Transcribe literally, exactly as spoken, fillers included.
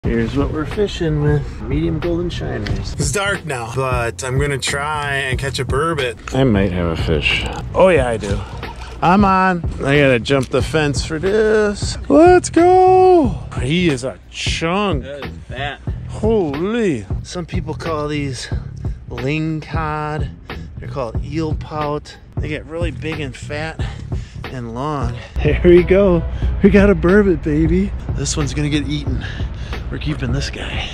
Here's what we're fishing with. Medium golden shiners. It's dark now, but I'm gonna try and catch a burbot. I might have a fish. Oh yeah, I do. I'm on. I gotta jump the fence for this. Let's go. He is a chunk. That is fat. Holy. Some people call these lingcod. They're called eelpout. They get really big and fat and long. There we go. We got a burbot, baby. This one's gonna get eaten. We're keeping this guy.